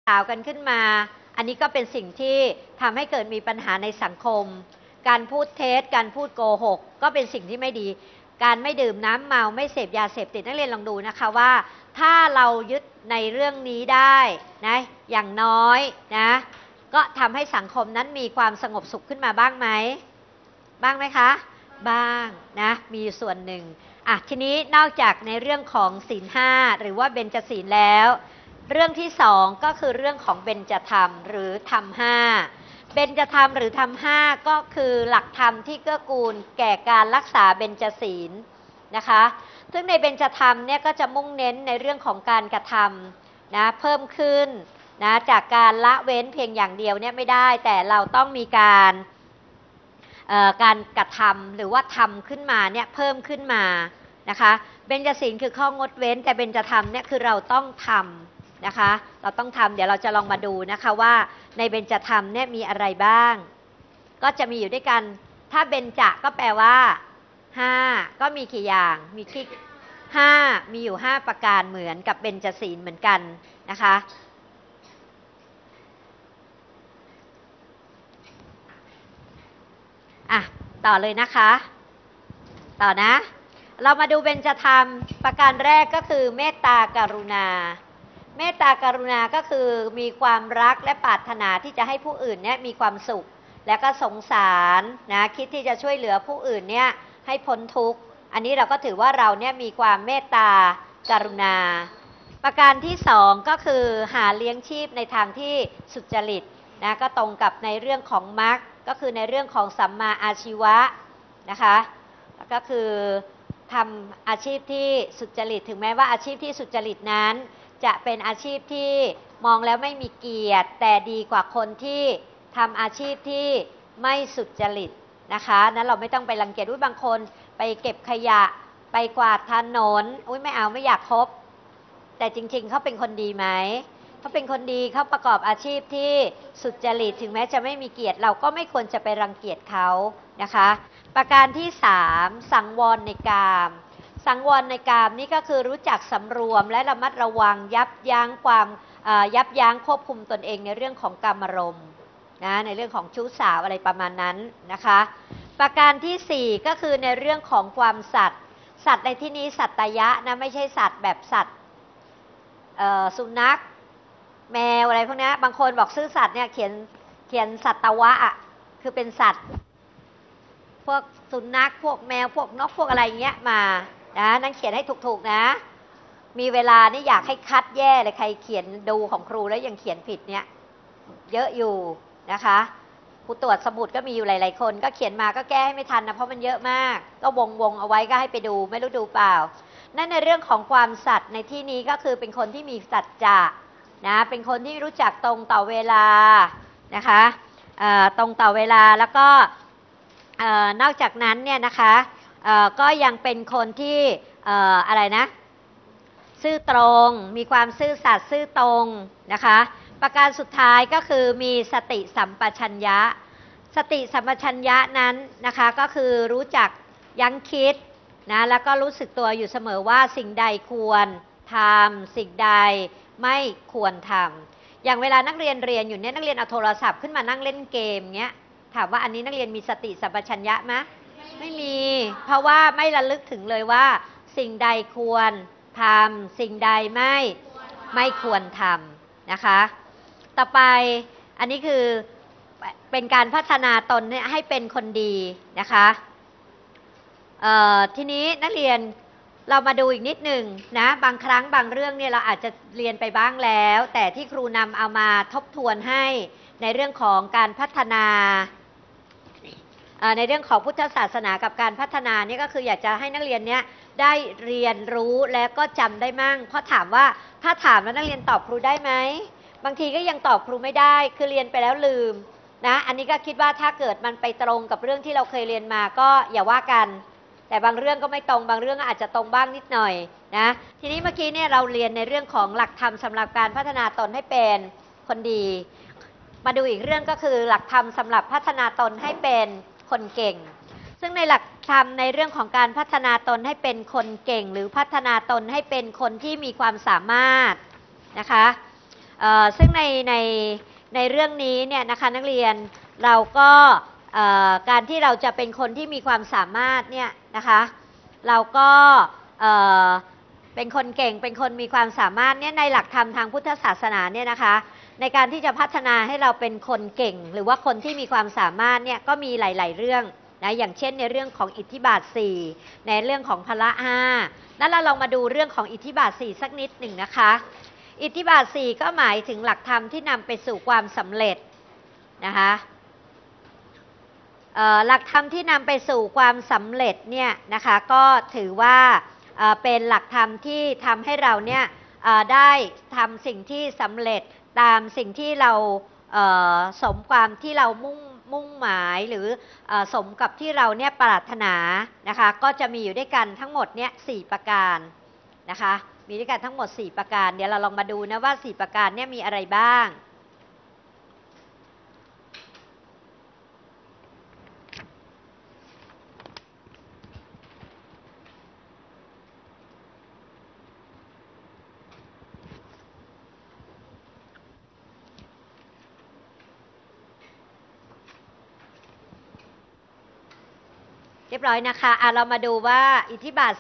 ข่าวกันขึ้นมาอันนี้ก็เป็นสิ่งที่ทำให้เกิดมีปัญหาในสังคมการพูดเท็จการพูดโกหกก็เป็นสิ่งที่ไม่ดีการไม่ดื่มน้ำเมาไม่เสพยาเสพติดนักเรียนลองดูนะคะว่าถ้าเรายึดในเรื่องนี้ได้นะอย่างน้อยนะก็ทำให้สังคมนั้นมีความสงบสุขขึ้นมาบ้างไหมคะบ้างนะมีอยู่ส่วนหนึ่งทีนี้นอกจากในเรื่องของศีลห้าหรือว่าเบญจศีลแล้วเรื่องที่สองก็คือเรื่องของเบญจธรรมหรือธรรมห้าเบญจธรรมหรือธรรมห้าก็คือหลักธรรมที่เกื้อกูลแก่การรักษาเบญจศีลนะคะซึ่งในเบญจธรรมเนี่ยก็จะมุ่งเน้นในเรื่องของการกระทำนะเพิ่มขึ้นนะจากการละเว้นเพียงอย่างเดียวเนี่ยไม่ได้แต่เราต้องมีการกระทำหรือว่าทำขึ้นมาเนี่ยเพิ่มขึ้นมานะคะเบญจศีลคือข้องดเว้นแต่เบญจธรรมเนี่ยคือเราต้องทำนะคะเราต้องทำเดี๋ยวเราจะลองมาดูนะคะว่าในเบญจธรรมเนี่ยมีอะไรบ้างก็จะมีอยู่ด้วยกันถ้าเบญจก็แปลว่า5ก็มีกี่อย่างมีที่5มีอยู่5ประการเหมือนกับเบญจศีลเหมือนกันนะคะต่อเลยนะคะต่อนะเรามาดูเบญจธรรมประการแรกก็คือเมตตากรุณาเมตตากรุณาก็คือมีความรักและปรารถนาที่จะให้ผู้อื่นเนี่ยมีความสุขและก็สงสารนะคิดที่จะช่วยเหลือผู้อื่นเนี่ยให้พ้นทุกข์อันนี้เราก็ถือว่าเราเนี่ยมีความเมตตากรุณาประการที่สองก็คือหาเลี้ยงชีพในทางที่สุจริตนะก็ตรงกับในเรื่องของมรรคก็คือในเรื่องของสัมมาอาชีวะนะคะก็คือทำอาชีพที่สุจริตถึงแม้ว่าอาชีพที่สุจริตนั้นจะเป็นอาชีพที่มองแล้วไม่มีเกียรติแต่ดีกว่าคนที่ทำอาชีพที่ไม่สุจริตนะคะนั้นเราไม่ต้องไปรังเกียจบางคนไปเก็บขยะไปกวาดถนนไม่เอาไม่อยากคบแต่จริงๆเขาเป็นคนดีไหมเขาเป็นคนดีเขาประกอบอาชีพที่สุจริตถึงแม้จะไม่มีเกียรติเราก็ไม่ควรจะไปรังเกียจเขานะคะประการที่3สังวรในกามสังวรในกามนี่ก็คือรู้จักสำรวมและระมัดระวังยับยั้งควบคุมตนเองในเรื่องของกามารมณ์นะในเรื่องของชู้สาวอะไรประมาณนั้นนะคะประการที่4ก็คือในเรื่องของความสัตย์ในที่นี้สัตตยะนะไม่ใช่สัตว์แบบสัตว์สุนัขแมวอะไรพวกนี้บางคนบอกซื่อสัตย์เนี่ยเขียนสัตวะคือเป็นสัตว์พวกสุนัขพวกแมวพวกนกพวกอะไรเงี้ยมานะนั่นเขียนให้ถูกๆนะมีเวลานี่อยากให้คัดแย่เลยใครเขียนดูของครูแล้วยังเขียนผิดเนี่ยเยอะอยู่นะคะครูตรวจสมุดก็มีอยู่หลายๆคนก็เขียนมาก็แก้ให้ไม่ทันนะเพราะมันเยอะมากก็วงเอาไว้ก็ให้ไปดูไม่รู้ดูเปล่านั่นในเรื่องของความสัตย์ในที่นี้ก็คือเป็นคนที่มีสัจจะนะเป็นคนที่รู้จักตรงต่อเวลานะคะตรงต่อเวลาแล้วก็นอกจากนั้นเนี่ยนะคะก็ยังเป็นคนที่อะไรนะซื่อตรงมีความซื่อสัตย์ซื่อตรงนะคะประการสุดท้ายก็คือมีสติสัมปชัญญะสติสัมปชัญญะนั้นนะคะก็คือรู้จักยั้งคิดนะแล้วก็รู้สึกตัวอยู่เสมอว่าสิ่งใดควรทำสิ่งใดไม่ควรทำอย่างเวลานักเรียนเรียนอยู่เนี่ยนักเรียนเอาโทรศัพท์ขึ้นมานั่งเล่นเกมเงี้ยถามว่าอันนี้นักเรียนมีสติสัมปชัญญะไหมไม่มีเพราะว่าไม่ระลึกถึงเลยว่าสิ่งใดควรทำสิ่งใดไม่ควรทำนะคะต่อไปอันนี้คือเป็นการพัฒนาตนให้เป็นคนดีนะคะทีนี้นักเรียนเรามาดูอีกนิดหนึ่งนะบางครั้งบางเรื่องเนี่ยเราอาจจะเรียนไปบ้างแล้วแต่ที่ครูนำเอามาทบทวนให้ในเรื่องของการพัฒนาในเรื่องของพุทธศาสนากับการพัฒนานี่ก็คืออยากจะให้นักเรียนเนี้ยได้เรียนรู้แล้วก็จำได้มั่งเพราะถามว่าถ้าถามแล้วนักเรียนตอบครูได้ไหมบางทีก็ยังตอบครูไม่ได้คือเรียนไปแล้วลืมนะอันนี้ก็คิดว่าถ้าเกิดมันไปตรงกับเรื่องที่เราเคยเรียนมาก็อย่าว่ากันแต่บางเรื่องก็ไม่ตรงบางเรื่องอาจจะตรงบ้างนิดหน่อยนะทีนี้เมื่อกี้เนี่ยเราเรียนในเรื่องของหลักธรรมสำหรับการพัฒนาตนให้เป็นคนดีมาดูอีกเรื่องก็คือหลักธรรมสำหรับพัฒนาตนให้เป็นคนเก่งซึ่งในหลักธรรมในเรื่องของการพัฒนาตนให้เป็นคนเก่งหรือพัฒนาตนให้เป็นคนที่มีความสามารถนะคะซึ่งในเรื่องนี้เนี่ยนะคะนักเรียนเราก็การที่เราจะเป็นคนที่มีความสามารถเนี่ยนะคะเราก็เป็นคนเก่งเป็นคนมีความสามารถเนี่ยในหลักธรรมทางพุทธศาสนาเนี่ยนะคะในการที่จะพัฒนาให้เราเป็นคนเก่งหรือว่าคนที่มีความสามารถเนี่ยก็มีหลายๆเรื่องนะอย่างเช่นในเรื่องของอิทธิบาท4ในเรื่องของพละ5นั้นเราลองมาดูเรื่องของอิทธิบาท4สักนิดหนึ่งนะคะอิทธิบาท4ก็หมายถึงหลักธรรมที่นำไปสู่ความสำเร็จนะคะหลักธรรมที่นำไปสู่ความสำเร็จเนี่ยนะคะก็ถือว่าเป็นหลักธรรมที่ทำให้เราเนี่ยได้ทำสิ่งที่สำเร็จตามสิ่งที่เราสมความที่เรามุ่งหมายหรือสมกับที่เราเนี่ยปรารถนานะคะก็จะมีอยู่ด้วยกันทั้งหมดเนี่ย4ประการนะคะมีด้วยกันทั้งหมด4ประการเดี๋ยวเราลองมาดูนะว่า4ประการเนี่ยมีอะไรบ้างเรียบร้อยนะคะเรามาดูว่าอิทธิบาท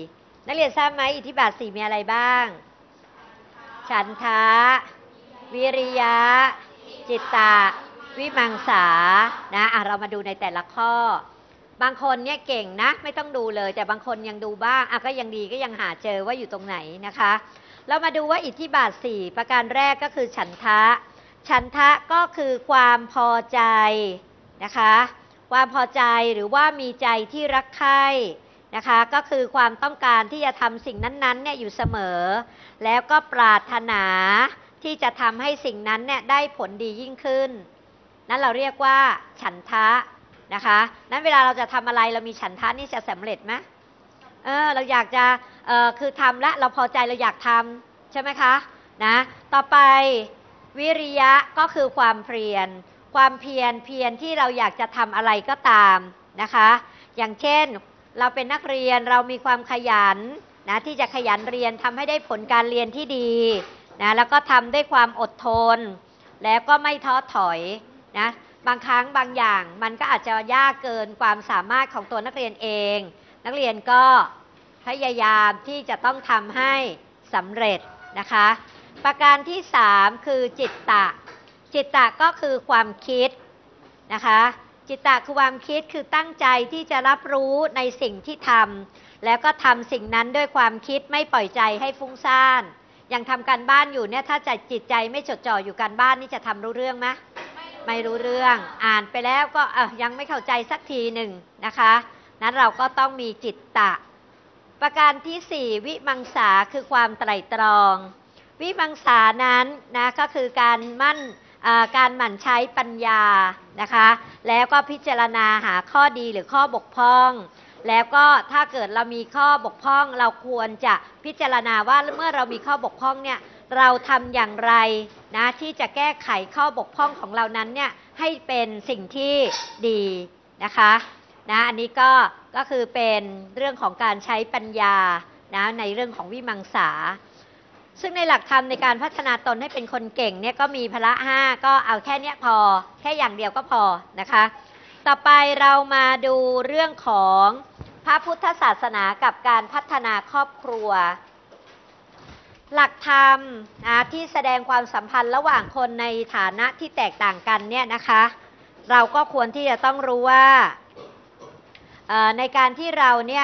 4นักเรียนทราบไหมอิทธิบาท4มีอะไรบ้างฉันทะวิริยะจิตตะวิมังสานะเรามาดูในแต่ละข้อบางคนเนี่ยเก่งนะไม่ต้องดูเลยแต่บางคนยังดูบ้างก็ยังดีก็ยังหาเจอว่าอยู่ตรงไหนนะคะเรามาดูว่าอิทธิบาท4ประการแรกก็คือฉันทะฉันทะก็คือความพอใจนะคะความพอใจหรือว่ามีใจที่รักใคร่นะคะก็คือความต้องการที่จะทำสิ่งนั้นๆเนี่ยอยู่เสมอแล้วก็ปรารถนาที่จะทำให้สิ่งนั้นเนี่ยได้ผลดียิ่งขึ้นนั้นเราเรียกว่าฉันทะนะคะนั้นเวลาเราจะทำอะไรเรามีฉันทะนี่จะสำเร็จไหมเราอยากจะคือทำและเราพอใจเราอยากทำใช่ไหมคะนะต่อไปวิริยะก็คือความเพียรที่เราอยากจะทำอะไรก็ตามนะคะอย่างเช่นเราเป็นนักเรียนเรามีความขยันนะที่จะขยันเรียนทำให้ได้ผลการเรียนที่ดีนะแล้วก็ทำด้วยความอดทนแล้วก็ไม่ท้อถอยนะบางครั้งบางอย่างมันก็อาจจะยากเกินความสามารถของตัวนักเรียนเองนักเรียนก็พยายามที่จะต้องทำให้สำเร็จนะคะประการที่3คือจิตตะก็คือความคิดนะคะจิตตะคือความคิดคือตั้งใจที่จะรับรู้ในสิ่งที่ทำแล้วก็ทำสิ่งนั้นด้วยความคิดไม่ปล่อยใจให้ฟุ้งซ่านอย่างทำการบ้านอยู่เนี่ยถ้าจิตใจไม่จดจ่ออยู่การบ้านนี่จะทำรู้เรื่องไหมไม่รู้เรื่องอ่านไปแล้วก็ยังไม่เข้าใจสักทีหนึ่งนะคะนั้นเราก็ต้องมีจิตตะประการที่4วิมังสาคือความไตร่ตรองวิมังสานั้นนะก็คือการหมั่นใช้ปัญญานะคะแล้วก็พิจารณาหาข้อดีหรือข้อบกพร่องแล้วก็ถ้าเกิดเรามีข้อบกพร่องเราควรจะพิจารณาว่าเมื่อเรามีข้อบกพร่องเนี่ยเราทำอย่างไรนะที่จะแก้ไขข้อบกพร่องของเรานั้นเนี่ยให้เป็นสิ่งที่ดีนะคะนะอันนี้ก็คือเป็นเรื่องของการใช้ปัญญานะในเรื่องของวิมังสาซึ่งในหลักธรรมในการพัฒนาตนให้เป็นคนเก่งเนี่ยก็มีพละ5ก็เอาแค่นี้พอแค่อย่างเดียวก็พอนะคะต่อไปเรามาดูเรื่องของพระพุทธศาสนากับการพัฒนาครอบครัวหลักธรรมที่แสดงความสัมพันธ์ระหว่างคนในฐานะที่แตกต่างกันเนี่ยนะคะเราก็ควรที่จะต้องรู้ว่าในการที่เราเนี่ย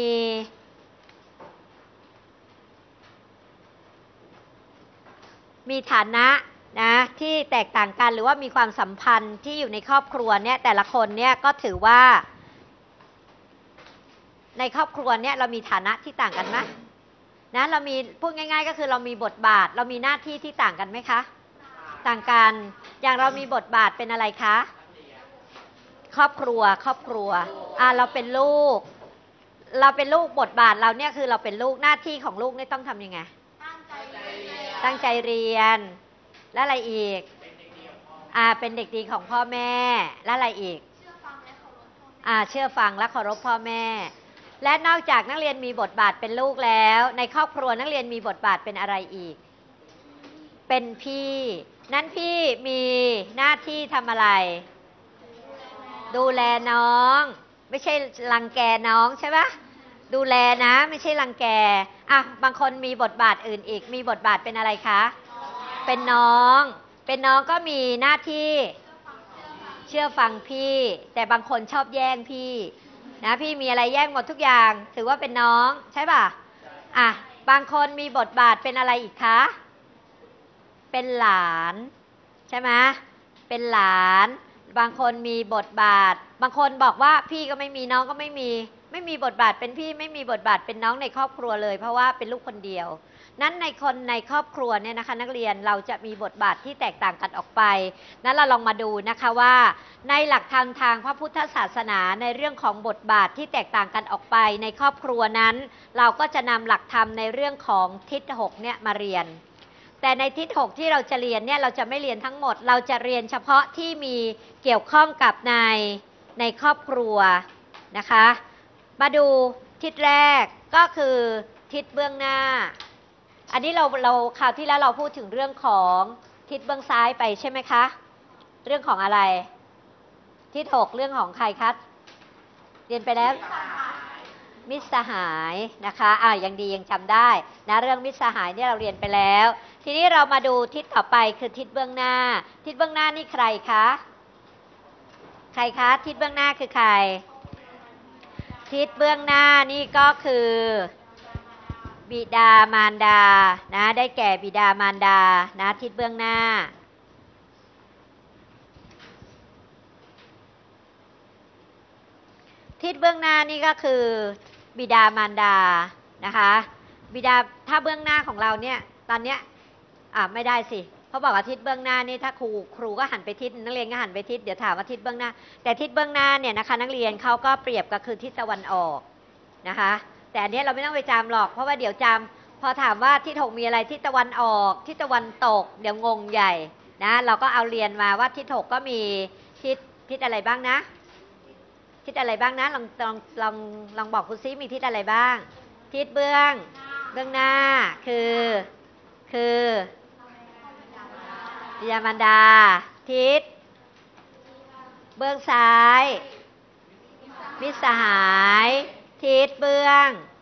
มีฐานะนะที่แตกต่างกันหรือว่ามีความสัมพันธ์ที่อยู่ในครอบครัวเนี่ยแต่ละคนเนี่ยก็ถือว่าในครอบครัวเนี่ยเรามีฐานะที่ต่างกันไหมนะเรามีพูดง่ายๆก็คือเรามีบทบาทเรามีหน้าที่ที่ต่างกันไหมคะต่างกันอย่างเรามีบทบาทเป็นอะไรคะครอบครัวเราเป็นลูกบทบาทเราเนี่ยคือเราเป็นลูกหน้าที่ของลูกเนี่ยต้องทำยังไงตั้งใจเรียนและอะไรอีกเป็นเด็กดีของพ่อแม่และอะไรอีกเชื่อฟังและเคารพพ่อแม่และนอกจากนักเรียนมีบทบาทเป็นลูกแล้วในครอบครัวนักเรียนมีบทบาทเป็นอะไรอีกเป็นพี่นั้นพี่มีหน้าที่ทำอะไรดูแลน้องไม่ใช่รังแกน้องใช่ปะดูแลนะไม่ใช่รังแกอ่ะบางคนมีบทบาทอื่นอีกมีบทบาทเป็นอะไรคะเป็นน้องเป็นน้องก็มีหน้าที่เชื่อฟังพี่แต่บางคนชอบแย่งพี่นะพี่มีอะไรแย่งหมดทุกอย่างถือว่าเป็นน้องใช่ป่ะอ่ะบางคนมีบทบาทเป็นอะไรอีกคะเป็นหลานใช่ไหมเป็นหลานบางคนมีบทบาทบางคนบอกว่าพี่ก็ไม่มีน้องก็ไม่มีบทบาทเป็นพี่ไม่มีบทบาทเป็นน้องในครอบครัวเลยเพราะว่าเป็นลูกคนเดียวนั้นในคนในครอบครัวเนี่ยนะคะนักเรียนเราจะมีบทบาทที่แตกต่างกันออกไปนั้นเราลองมาดูนะคะว่าในหลักธรรมทางพระพุทธศาสนาในเรื่องของบทบาทที่แตกต่างกันออกไปในครอบครัวนั้นเราก็จะนำหลักธรรมในเรื่องของทิศ6เนี่ยมาเรียนแต่ในทิศ6ที่เราจะเรียนเนี่ยเราจะไม่เรียนทั้งหมดเราจะเรียนเฉพาะที่มีเกี่ยวข้องกับในครอบครัวนะคะมาดูทิศแรกก็คือทิศเบื้องหน้าอันนี้เราคราวที่แล้วเราพูดถึงเรื่องของทิศเบื้องซ้ายไปใช่ไหมคะเรื่องของอะไรทิศ6เรื่องของใครคะเรียนไปแล้วมิตรสหายนะคะยังดียังจำได้นะเรื่องมิตรสหายเนี่ยเราเรียนไปแล้วทีนี้เรามาดูทิศต่อไปคือทิศเบื้องหน้าทิศเบื้องหน้านี่ใครคะใครคะทิศเบื้องหน้าคือใครทิศเบื้องหน้านี่ก็คือบิดามารดานะได้แก่บิดามารดานะทิศเบื้องหน้าทิศเบื้องหน้านี่ก็คือบิดามารดานะคะบิดาถ้าเบื้องหน้าของเราเนี่ยตอนเนี้ยไม่ได้สิเพราะบอกว่าทิศเบื้องหน้านี่ถ้าครูก็หันไปทิศนักเรียนก็หันไปทิศเดี๋ยวถามว่าทิศเบื้องหน้าแต่ทิศเบื้องหน้าเนี่ยนะคะนักเรียนเขาก็เปรียบก็คือทิศตะวันออกนะคะแต่อันนี้เราไม่ต้องไปจำหรอกเพราะว่าเดี๋ยวจำพอถามว่าทิศ6มีอะไรทิศตะวันออกทิศตะวันตกเดี๋ยวงงใหญ่นะเราก็เอาเรียนมาว่าทิศ6ก็มีทิศอะไรบ้างนะทิศอะไรบ้างนะลองบอกคุณซิมีทิศอะไรบ้างทิศเบื้องหน้าคือบิดามารดาทิศเบื้องซ้ายมิตรสหายทิศเบื้อง